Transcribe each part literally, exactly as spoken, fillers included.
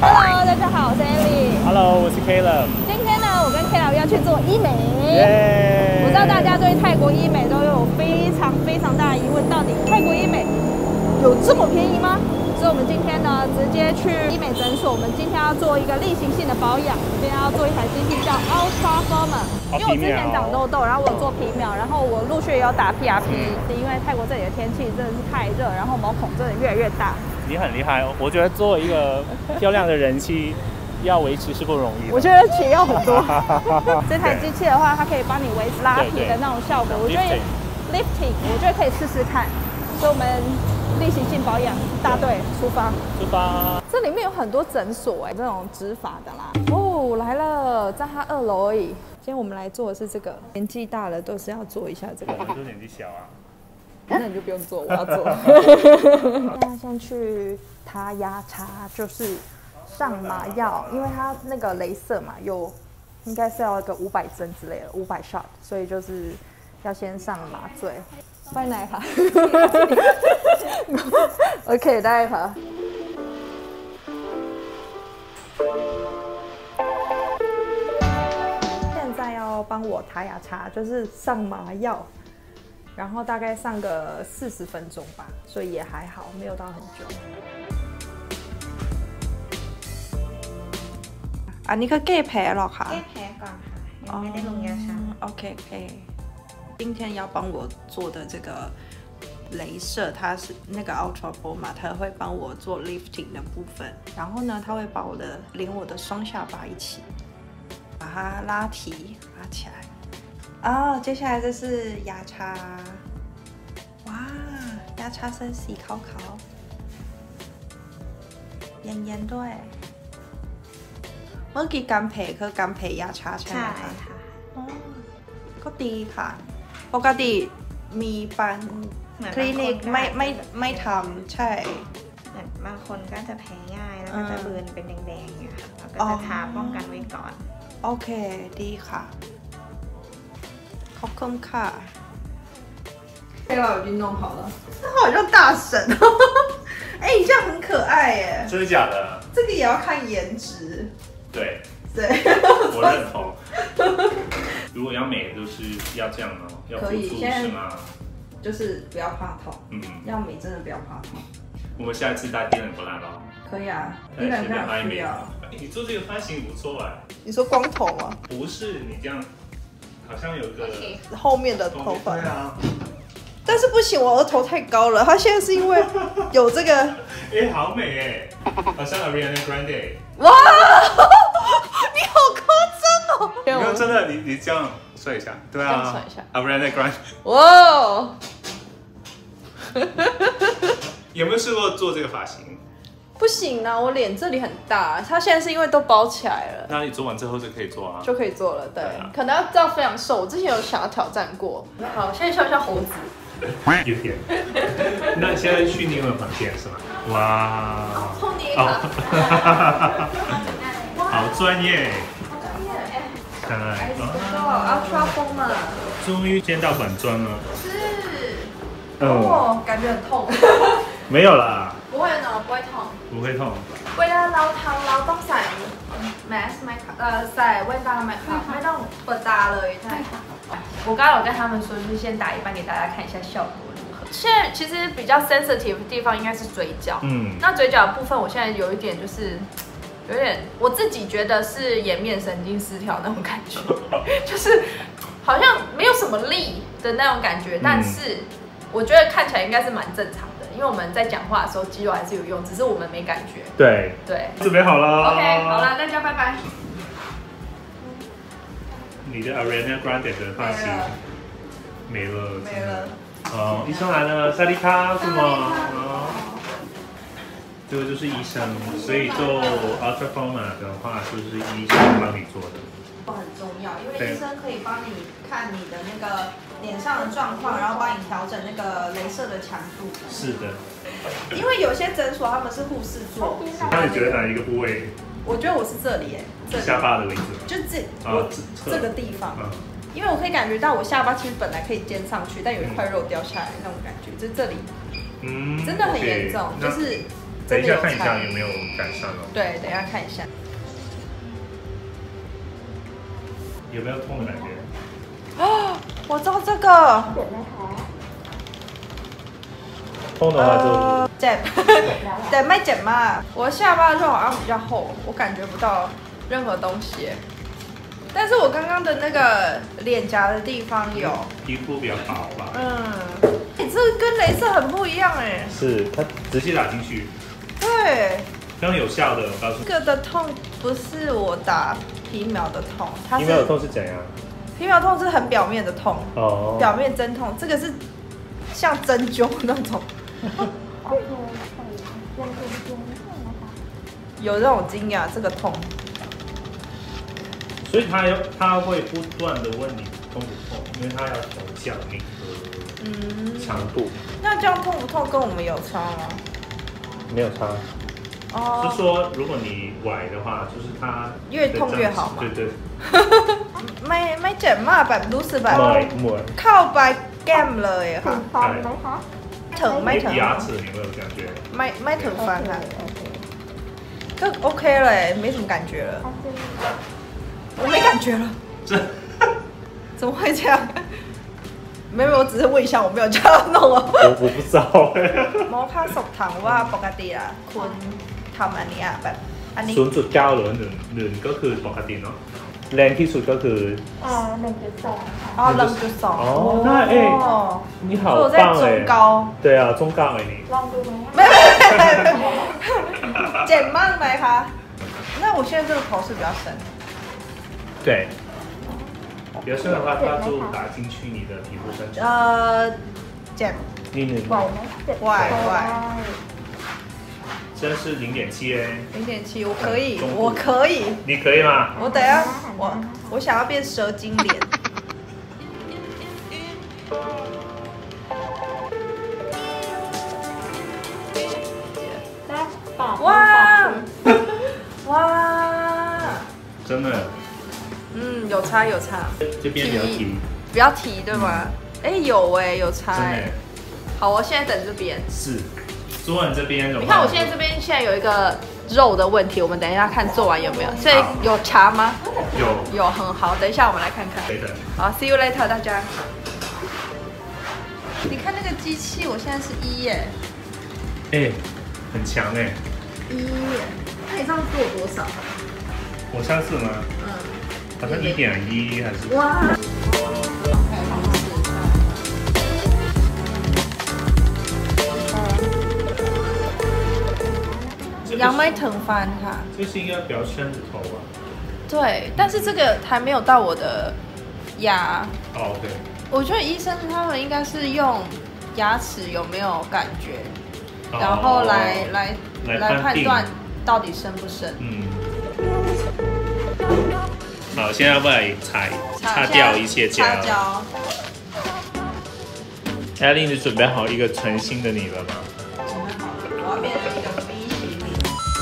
Hello， 大家好，我是 Ellie。 Hello， 我是 Caleb。 今天呢，我跟 Caleb 要去做医美。 耶！ 我知道大家对泰国医美都有非常非常大的疑问，到底泰国医美有这么便宜吗？所以我们今天呢，直接去医美诊所。我们今天要做一个例行性的保养，今天要做一台机器叫 Ultra Former。因为我之前长痘痘，然后我做皮秒，然后我陆续也有打 P R P，、嗯、是因为泰国这里的天气真的是太热，然后毛孔真的越来越大。 你很厉害哦，我觉得做一个漂亮的人妻要维持是不容易的。 我觉得钱要很多。这台机器的话，它可以帮你维持拉皮的那种效果。我觉得 lifting， 我觉得可以试试看。所以我们例行性保养大队出发。 出发。这里面有很多诊所哎，这种植发的啦。哦，来了，在它二楼而已。今天我们来做的是这个，年纪大了都是要做一下这个。 我们都年纪小啊。 那你就不用做，我要做。现在先去他压叉，就是上麻药，因为它那个雷射嘛，有应该是要一个五百针之类的，五百 shot， 所以就是要先上麻醉。拜奶茶。OK， 奶茶。现在要帮我他牙叉，就是上麻药。然后大概上个四十分钟吧，所以也还好，没有到很久。อันนี้คือแก้แผลหรอคะแก้แผลก่อนค่ะยังไม่ได้ลงยาชา OK OK， 今天要帮我做的这个雷射，它是那个 Ultra Former， 它会帮我做 lifting 的部分。然后呢，它会把我的连我的双下巴一起把它拉提拉起来。哦，接下来这是牙叉，哇，牙叉เส้นสีขาวๆเย็นๆด้วยเมื่อกี้การเพลคือการเพลยาชาใช่ไหมคะอ๋อก็ดีค่ะปกติมีปันคลินิกไม่ไม่ไม่ทำใช่เหมือนบางคนก็จะแพ้ง่ายแล้วก็จะเบือนเป็นแดงๆอย่างเงี้ยค่ะเราก็จะทาป้องกันไว้ก่อนโอเคดีค่ะ好空卡，佩老已经弄好了，他好像大神哦！哎、欸，你这样很可爱耶！ 真的假的？ 这个也要看颜值。 对对， 我认同。如果要美，就是要这样吗？要辅助是吗？ 就是不要怕痛， 嗯， 要美真的不要怕痛。 我们下一次带低冷不烂了。 可以啊，低冷非常需要。 你做这个发型不错哎。 你说光头吗？ 不是，你这样。好像有个后面的头发， 对啊， 但是不行，我额头太高了。他现在是因为有这个， 哎，好美哎，好像 Ariana Grande。 哇，你好夸张哦！ 没有真的，你你这样甩一下，对啊， 甩一下 ，Ariana Grande。 哇， 有没有试过做这个发型？ 不行啊，我脸这里很大，他现在是因为都包起来了。 那你做完之后就可以做啊， 就可以做了，对，对啊、可能要这样非常瘦。我之前有想要挑战过。好，现在笑一下猴子。 有点。那现在去你们房间是吗？哇。 碰你一下。好专业。 好专业，哎。 来。 Ultra Former。 终于见到本尊了。 是。哦，感觉很痛。 没有啦。 不会呢，不会痛。 不会痛。 เวลาเราทำเราต้องใส่แมสไหมคะเอ่อใส่แว่นตาไหมคะไม่ต้องเปิดตาเลยใช่ค่ะ我刚刚有跟他们说，就是先打一半给大家看一下效果如何。现在其实比较 sensitive 的地方应该是嘴角，嗯，那嘴角的部分我现在有一点就是有点，我自己觉得是颜面神经失调那种感觉，就是好像没有什么力的那种感觉，但是我觉得看起来应该是蛮正常的。因为我们在讲话的时候肌肉还是有用，只是我们没感觉。 对对， 准备好了。 OK， 好了，大家拜拜。 你的 Ariana Grande 的发型没了， 没了。 哦，医生来了，萨利卡，是吗？这个就是医生，所以做 Ultra Former 的话，就是医生帮你做的。 很重要，因为医生可以帮你看你的那个脸上的状况，然后帮你调整那个镭射的强度。是的，因为有些诊所他们是护士做。 那你觉得哪一个部位？ 我觉得我是这里哎， 下巴的位置。 就这，我这个地方，因为我可以感觉到我下巴其实本来可以尖上去，但有一块肉掉下来那种感觉，就这里，嗯，真的很严重，就是等一下看一下有没有改善哦。 对，等一下看一下。 有没有痛的感觉？ 哦，我知道这个。 痛的话就呃，剪，对，ไม่剪嘛。我下巴肉好像比较厚，我感觉不到任何东西。但是我刚刚的那个脸颊的地方有， 皮肤比较薄吧。 嗯，你、欸、这个跟雷射很不一样哎。 是，它直接打进去。 对。 非常有效的，我告诉你。 这个的痛不是我打皮秒的痛，它是皮秒的痛是怎样？ 皮秒痛是很表面的痛， 哦， 表面针痛，这个是像针灸那种。有这种经验，这个痛。 所以他要他会不断的问你痛不痛，因为他要调降那个嗯强度。 那这样痛不痛跟我们有差吗？ 没有差。哦。是说如果你崴的话，就是它越痛越好嘛。 对对。 ไม่ไม่เจ็บมากแบบรู้สึกแบบไม่ไม่เข้าไปแก้มเลยอะค่ะฟันไหมคะถึงไม่ถึง牙齿你会有感觉？ ไม่ไม่ถึงฟันค่ะก็โอเคเลย没什么感觉了我没感觉了这怎么会这样没有我只是问一下我没有叫他弄哦我我不知道หมอคะสอบถามว่าปกติอะคุณทำอันนี้อะแบบอันนี้ศูนย์จุดเก้า หรือหนึ่งหนึ่งก็คือปกติเนาะแรงที่สุดก็คืออ่าหนึ่งจุดสองค่ะอ๋อหนึ่งจุดสอง哦那哎你好棒哎对啊中杠哎你ลองดูไหมไม่ไม่ไม่เจ็บมากไหมคะ那我现在这个头是比较深对比较深的话它就打进去你的皮肤深处呃เจ็บนิดนึงไหวไหมเจ็บไหวไหว这是零点七哎， 零点七，我可以，我可以， 你可以吗？ 我等下，我我想要变蛇精脸。哇哇！ 真的， 嗯，有差有差。 这边比较提， 比较提对吗？哎、嗯欸，有哎、欸，有差哎、 欸。 好，我现在等这边。 是。做完这边， 你看我现在这边现在有一个肉的问题，我们等一下看做完有没有。所以有查吗？ 有， 有很好。等一下我们来看看。 对的。 好 ，see you later， 大家。你看那个机器，我现在是一耶。 哎、欸，很强哎。 一耶，那你上次做多少？ 我上次吗？嗯，好像一点一还是。哇。 ยังไม่ถึงฟันค่ะ这是应该比较深的头啊。 对，但是这个还没有到我的牙。 哦 ，OK。 我觉得医生他们应该是用牙齿有没有感觉， 哦、 然后来来来来判断到底深不深。 嗯。好，现在要不来擦擦掉一些胶。擦胶。艾琳，你准备好一个全新的你了吗？ 准备好了，我要变成一个 V 型脸。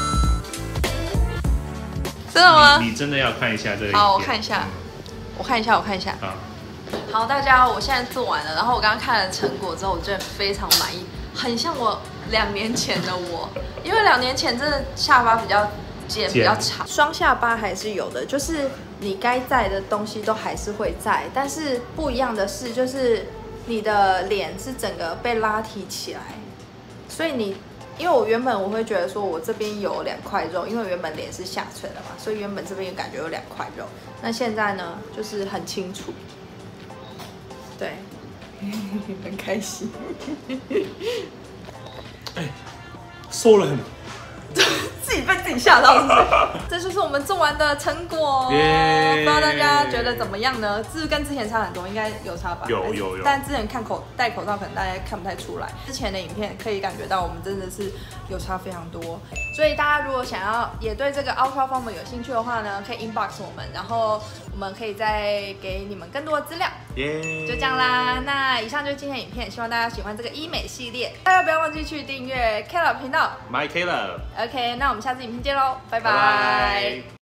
真的吗？ 你, 你真的要看一下这个？ 好，我看一下，我看一下，我看一下。 好， 好，大家，我现在做完了，然后我刚刚看了成果之后，我真的非常满意，很像我两年前的我，因为两年前真的下巴比较尖，比较长，双下巴还是有的，就是你该在的东西都还是会在，但是不一样的是，就是你的脸是整个被拉提起来，所以你。因为我原本我会觉得说，我这边有两块肉，因为原本脸是下垂的嘛，所以原本这边感觉有两块肉。那现在呢，就是很清楚，对，很开心。 哎，瘦了很， 自己被自己吓到是不是？这就是我们做完的成果，不知道大家觉得怎么样呢？是不是跟之前差很多？应该有差吧？ 有有有。 但之前看口戴口罩，可能大家看不太出来。之前的影片可以感觉到我们真的是有差非常多。所以大家如果想要也对这个 Ultra Former 有兴趣的话呢，可以 inbox 我们，然后我们可以再给你们更多的资料。耶、yeah ，就这样啦。那以上就是今天的影片，希望大家喜欢这个医美系列。大家不要忘记去订阅 Caleb 频道 ，My Caleb。 OK， 那我们下次影片见喽，拜拜。Bye bye